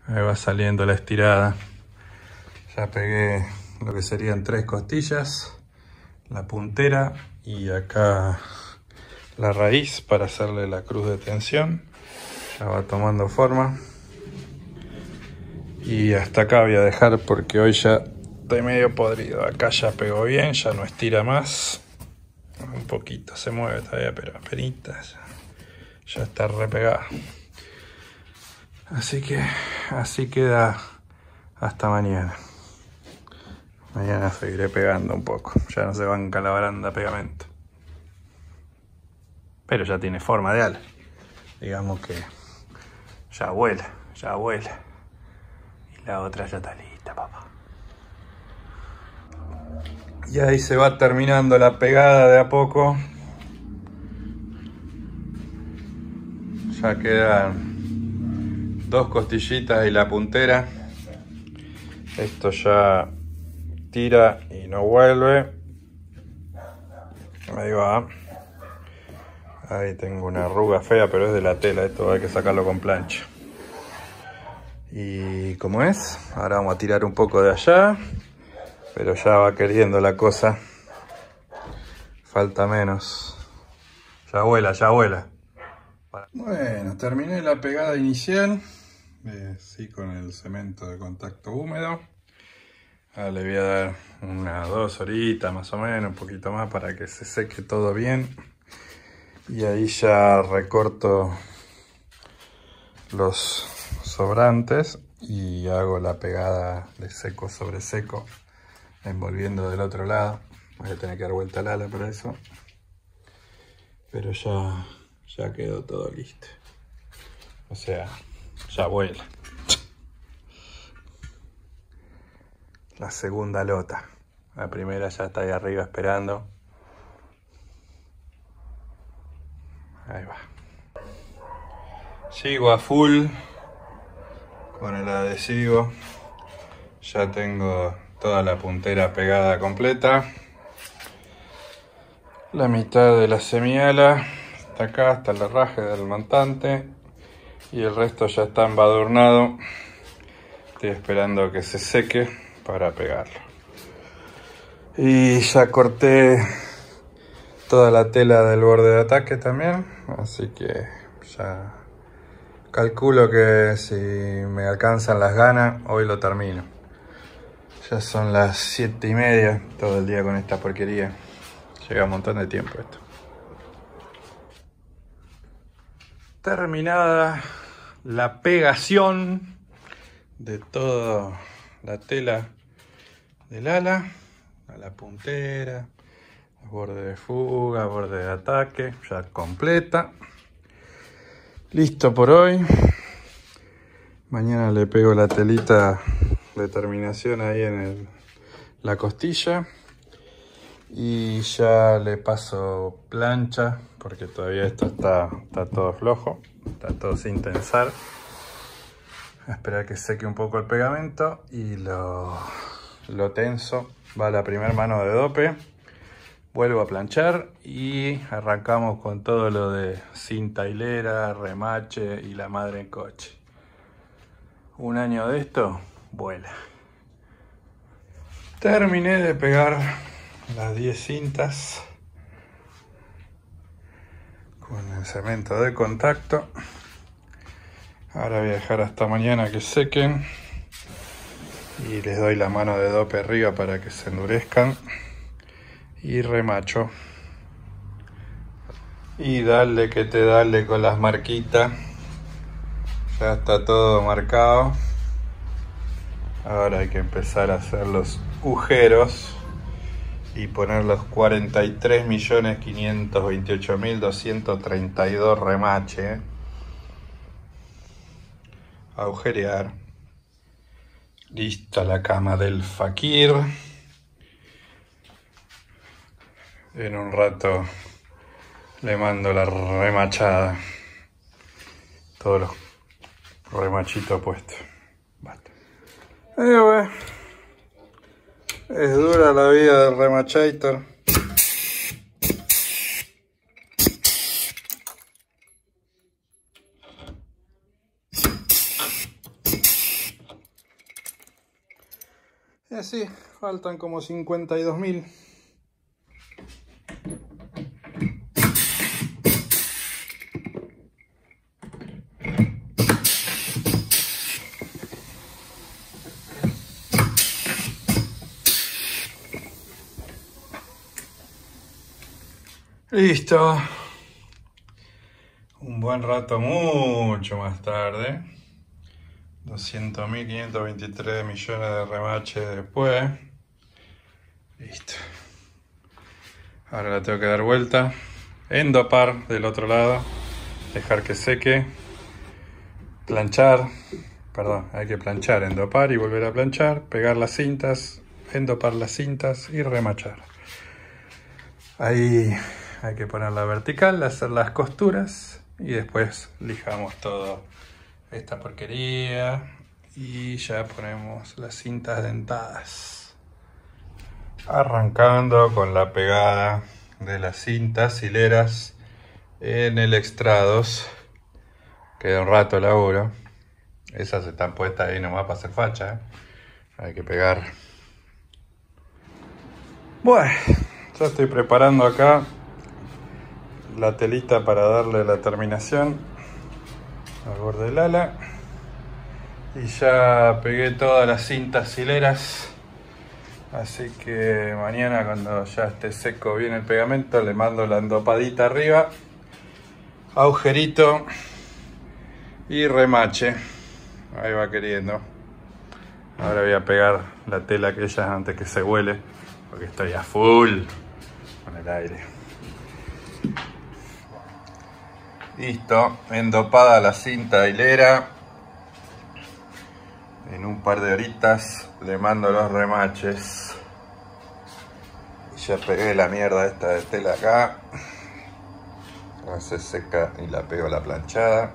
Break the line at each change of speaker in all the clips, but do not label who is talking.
Ahí va saliendo la estirada. Ya pegué lo que serían 3 costillas, la puntera y acá la raíz para hacerle la cruz de tensión. Ya va tomando forma. Y hasta acá voy a dejar porque hoy ya estoy medio podrido. Acá ya pegó bien, ya no estira más. Un poquito se mueve todavía, pero apenas ya está repegada. Así que así queda hasta mañana. Mañana seguiré pegando un poco. Ya no se banca la baranda pegamento. Pero ya tiene forma de ala. Digamos que ya vuela, ya vuela. Y la otra ya está lista, papá. Y ahí se va terminando la pegada de a poco. Ya quedan 2 costillitas y la puntera. Esto ya tira y no vuelve. Ahí va. Ahí tengo una arruga fea, pero es de la tela. Esto hay que sacarlo con plancha. Y como es, ahora vamos a tirar un poco de allá. Pero ya va queriendo la cosa. Falta menos. Ya vuela, ya vuela. Bueno, terminé la pegada inicial. Sí, con el cemento de contacto húmedo. Ahora le voy a dar unas 2 horitas más o menos, un poquito más para que se seque todo bien. Y ahí ya recorto los sobrantes y hago la pegada de seco sobre seco, envolviendo del otro lado. Voy a tener que dar vuelta al ala para eso. Pero ya quedó todo listo. O sea, ya vuela. La segunda lota. La primera ya está ahí arriba esperando. Ahí va. Sigo a full con el adhesivo. Ya tengo toda la puntera pegada completa. La mitad de la semiala está acá, hasta el herraje del montante. Y el resto ya está embadurnado. Estoy esperando que se seque para pegarlo. Y ya corté toda la tela del borde de ataque también. Así que ya calculo que si me alcanzan las ganas, hoy lo termino. Ya son las 7:30, todo el día con esta porquería. Llega un montón de tiempo esto. Terminada la pegación de toda la tela del ala, a la puntera, borde de fuga, borde de ataque, ya completa. Listo por hoy. Mañana le pego la telita de terminación ahí en la costilla. Y ya le paso plancha, porque todavía esto está todo flojo, está todo sin tensar. A esperar que seque un poco el pegamento y lo tenso. Va la primera mano de dope. Vuelvo a planchar y arrancamos con todo lo de cinta hilera, remache y la madre en coche. Un año de esto, vuela. Terminé de pegar las 10 cintas con el cemento de contacto. Ahora voy a dejar hasta mañana que sequen y les doy la mano de dope arriba para que se endurezcan y remacho. Y dale que te dale con las marquitas. Ya está todo marcado. Ahora hay que empezar a hacer los agujeros y poner los 43.528.232 remache. Agujerear. Lista la cama del fakir. En un rato le mando la remachada. Todos los remachitos puestos. Basta. Es dura la vida del remachator. Y así, faltan como 52.000. Listo. Un buen rato mucho más tarde. 200.523 millones de remaches después. Listo. Ahora la tengo que dar vuelta. Endopar del otro lado. Dejar que seque. Planchar. Perdón, hay que planchar, endopar y volver a planchar. Pegar las cintas. Endopar las cintas y remachar. Ahí hay que ponerla vertical, hacer las costuras y después lijamos todo esta porquería y ya ponemos las cintas dentadas. Arrancando con la pegada de las cintas hileras en el extrados. Queda un rato el laburo. Esas están puestas ahí nomás para hacer facha, ¿eh? Hay que pegar. Bueno, ya estoy preparando acá la telita para darle la terminación al borde del ala. Y ya pegué todas las cintas hileras. Así que mañana, cuando ya esté seco bien el pegamento, le mando la endopadita arriba, agujerito y remache. Ahí va queriendo. Ahora voy a pegar la tela aquella antes que se huele, porque estoy a full con el aire. Listo, endopada la cinta hilera. En un par de horitas le mando los remaches. Y ya pegué la mierda esta de tela acá. Ahora se seca y la pego a la planchada.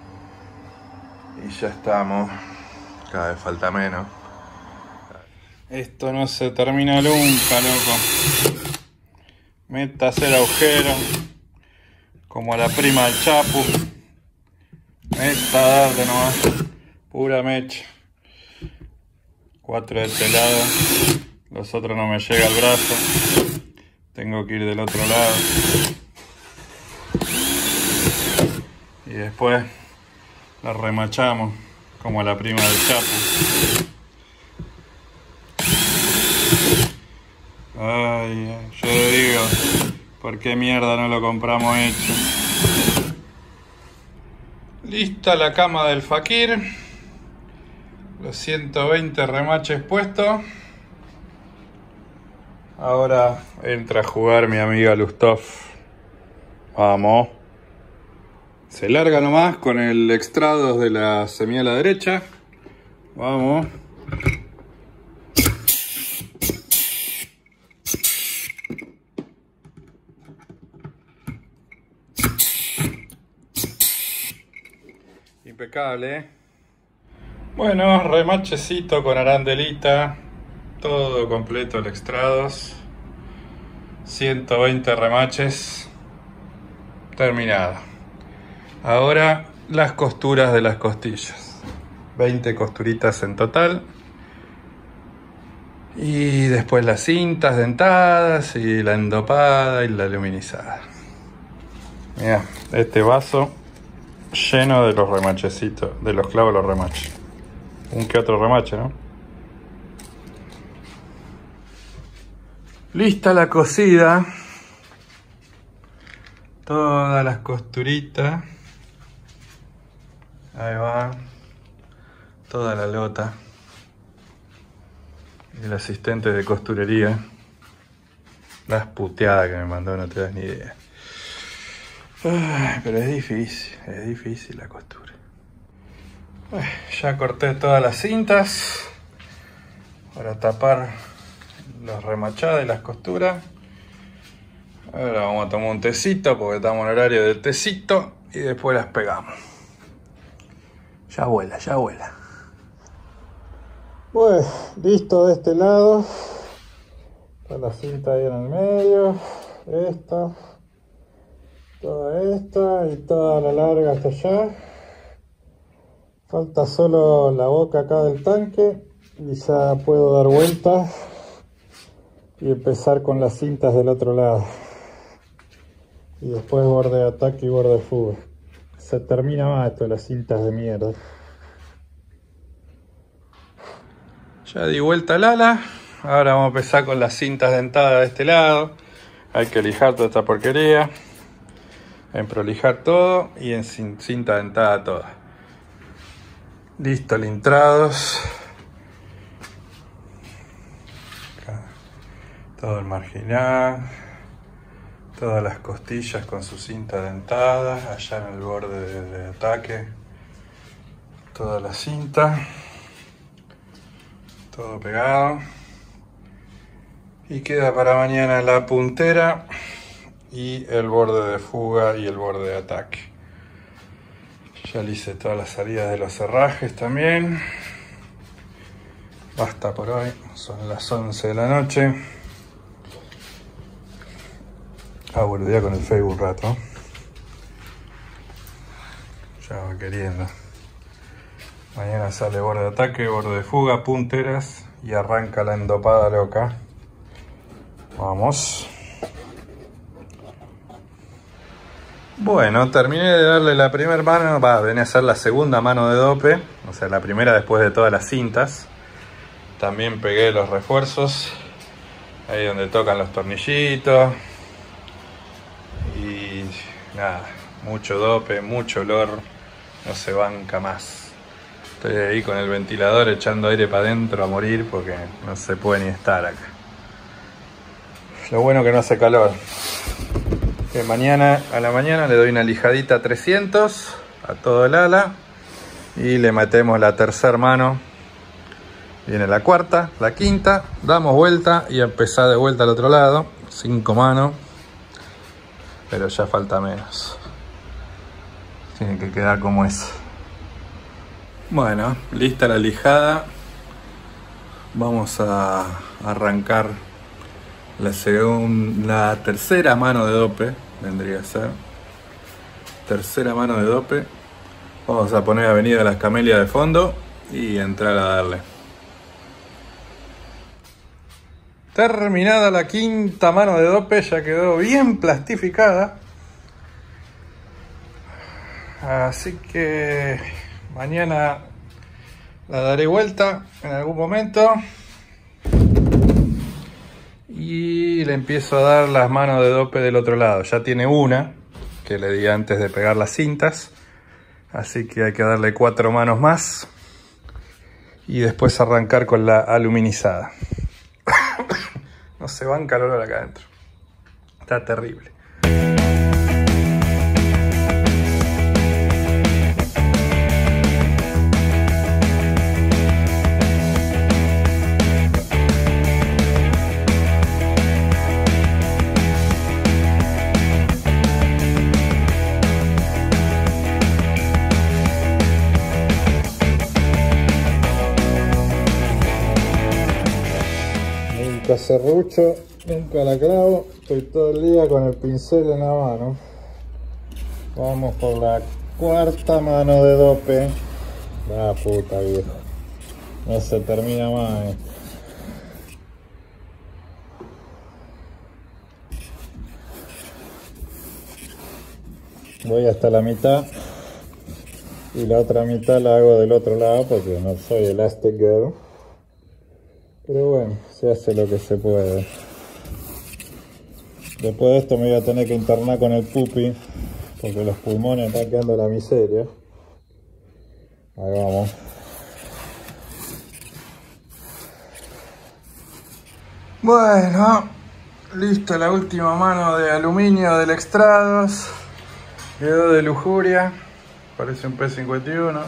Y ya estamos. Cada vez falta menos. Esto no se termina nunca, loco. Métase el agujero. Como a la prima del Chapu. Meta, darle nomás. Pura mecha. 4 de este lado. Los otros no me llega el brazo. Tengo que ir del otro lado. Y después la remachamos como a la prima del Chapu. Ay, yo digo, ¿por qué mierda no lo compramos hecho? Lista la cama del Fakir. Los 120 remaches puestos. Ahora entra a jugar mi amiga Lustov. Vamos. Se larga nomás con el extrados de la semilla a la derecha. Vamos. Impecable, ¿eh? Bueno, remachecito con arandelita. Todo completo el extrados. 120 remaches. Terminado. Ahora las costuras de las costillas. 20 costuritas en total. Y después las cintas dentadas y la endopada y la aluminizada. Mira, este vaso lleno de los remachecitos, de los clavos de los remaches. Un que otro remache, ¿no? Lista la cosida. Todas las costuritas. Ahí va. Toda la lota. El asistente de costurería. Las puteadas que me mandó, no te das ni idea. Ay, pero es difícil la costura. Ya corté todas las cintas para tapar las remachadas y las costuras. Ahora vamos a tomar un tecito porque estamos en horario del tecito y después las pegamos. Ya vuela, ya vuela. Bueno, listo de este lado. Está la cinta ahí en el medio. Esta. Toda esta y toda la larga hasta allá. Falta solo la boca acá del tanque Y ya puedo dar vuelta y empezar con las cintas del otro lado. Y después borde de ataque y borde de fuga. Se termina más esto de las cintas de mierda. Ya di vuelta al ala. Ahora vamos a empezar con las cintas dentadas de este lado. Hay que lijar toda esta porquería. Prolijar todo y en cinta dentada toda. Listo, lintrados. Acá. Todo el marginal. Todas las costillas con su cinta dentada. Allá en el borde de ataque. Toda la cinta. Todo pegado. Y queda para mañana la puntera y el borde de fuga y el borde de ataque. Ya le hice todas las salidas de los herrajes también. Basta por hoy, son las 11 de la noche. Boludear con el Facebook un rato. Ya va queriendo. Mañana sale borde de ataque, borde de fuga, punteras y arranca la endopada loca. Vamos. Bueno, terminé de darle la primera mano, venía a hacer la segunda mano de dope, o sea, la primera después de todas las cintas. También pegué los refuerzos, ahí donde tocan los tornillitos. Y nada, mucho dope, mucho olor, no se banca más. Estoy ahí con el ventilador echando aire para adentro a morir porque no se puede ni estar acá. Lo bueno que no hace calor. Que a la mañana le doy una lijadita a 300 a todo el ala y le metemos la tercera mano. Viene la cuarta, la quinta, damos vuelta y empezar de vuelta al otro lado. 5 manos, pero ya falta menos. Tiene que quedar como es. Bueno, lista la lijada. Vamos a arrancar la tercera mano de dope, vendría a ser. Tercera mano de dope. Vamos a poner Avenida Las Camelias de fondo y entrar a darle. Terminada la quinta mano de dope, ya quedó bien plastificada. Así que mañana la daré vuelta en algún momento. Y le empiezo a dar las manos de dope del otro lado. Ya tiene una que le di antes de pegar las cintas. Así que hay que darle 4 manos más. Y después arrancar con la aluminizada. No se banca el olor acá adentro. Está terrible. Nunca serrucho, nunca la clavo, estoy todo el día con el pincel en la mano. Vamos por la cuarta mano de dope. La puta vieja, no se termina más. Voy hasta la mitad y la otra mitad la hago del otro lado porque no soy Elastic Girl. Pero bueno, se hace lo que se puede. Después de esto me voy a tener que internar con el pupi porque los pulmones están quedando la miseria. Ahí vamos. Bueno, listo la última mano de aluminio del Extrados. Quedó de lujuria. Parece un P51.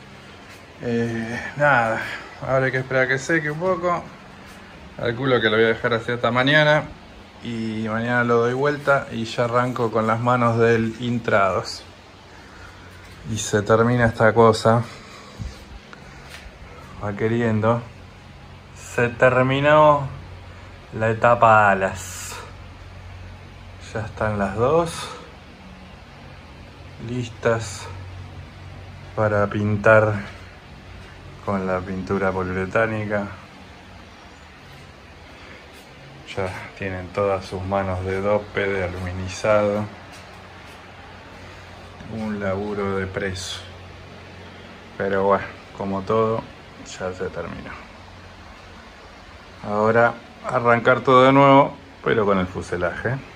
Nada, ahora hay que esperar a que seque un poco. Calculo que lo voy a dejar así hasta mañana. Y mañana lo doy vuelta y ya arranco con las manos del Intrados. Y se termina esta cosa. Va queriendo. Se terminó la etapa alas. Ya están las dos listas para pintar con la pintura poliuretánica. Ya tienen todas sus manos de dope, de aluminizado. Un laburo de preso. Pero bueno, como todo, ya se terminó. Ahora arrancar todo de nuevo, pero con el fuselaje.